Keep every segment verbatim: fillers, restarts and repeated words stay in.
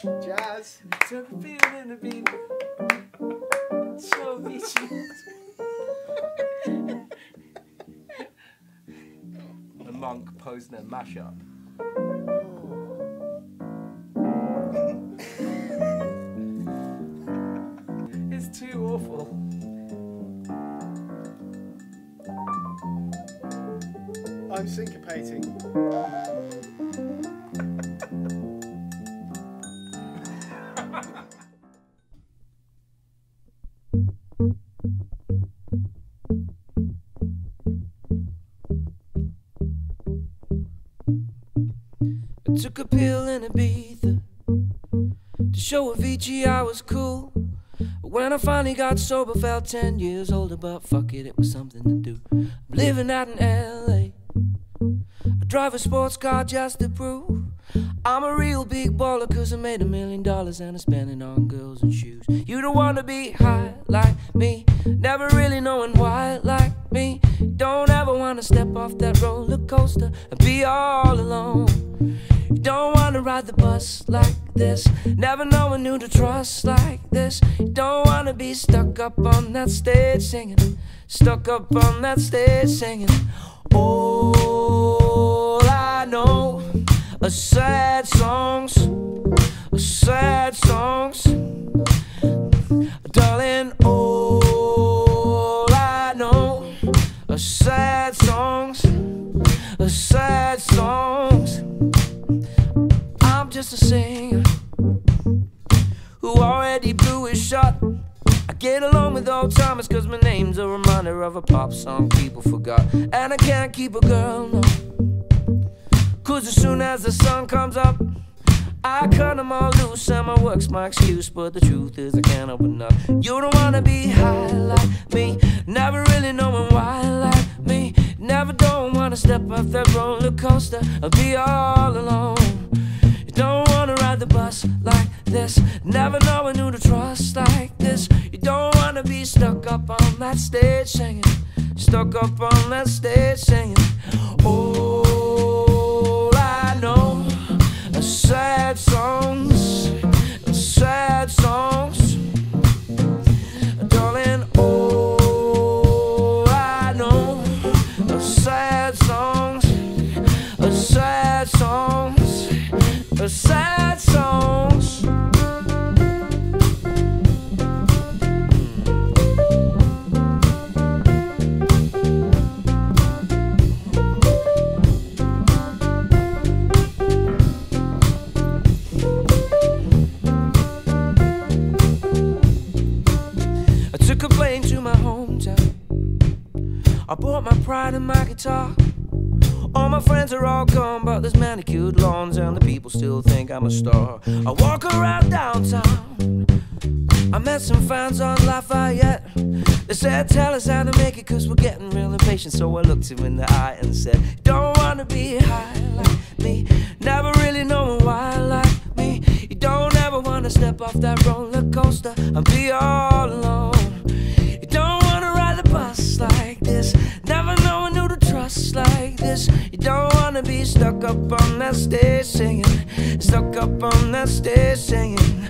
Jazz. Took a feeling to be so beachy. The Monk Posner mashup. It's too awful. I'm syncopating. I took a pill in Ibiza to show Avicii I was cool. When I finally got sober, felt ten years older, but fuck it, it was something to do. I'm living out in L A. I drive a sports car just to prove I'm a real big baller, cause I made a million dollars and I spent it on girls and shoes. You don't wanna be high like me, never really knowing why like me. Don't ever wanna step off that roller coaster and be all alone. You don't wanna ride the bus like this, never knowing who to trust like this. You don't wanna be stuck up on that stage singing, stuck up on that stage singing. All I know are sad songs, sad songs, darling. All I know are sad songs, sad songs. I'm just a singer who already blew his shot. I get along with old timers cause my name's a reminder of a pop song people forgot. And I can't keep a girl, no, cause as soon as the sun comes up I cut them all loose and my work's my excuse. But the truth is I can't open up. You don't wanna be high like me, never really knowing why like me. Never don't wanna step off that roller coaster or be all alone. You don't wanna ride the bus like this, never knowing who to trust like this. You don't wanna be stuck up on that stage singing, stuck up on that stage singing. All I know are sad songs, sad songs, darling. All I know are sad songs, sad songs, sad songs. Took a plane to my hometown. I bought my pride and my guitar. All my friends are all gone, but there's manicured lawns and the people still think I'm a star. I walk around downtown. I met some fans on Lafayette. They said, tell us how to make it cause we're getting real impatient. So I looked him in the eye and said, don't wanna be high like me, never really knowing why like me. You don't ever wanna step off that roller coaster and be all alone. You don't wanna ride the bus like this, never knowing who to trust like this. You don't wanna be stuck up on that stage singing, stuck up on that stage singing.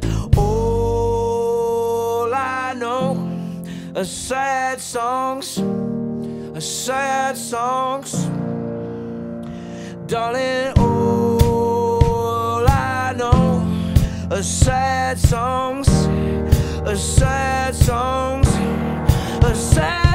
All I know are sad songs, are sad songs, darling. All I know are sad songs, are sad songs, are sad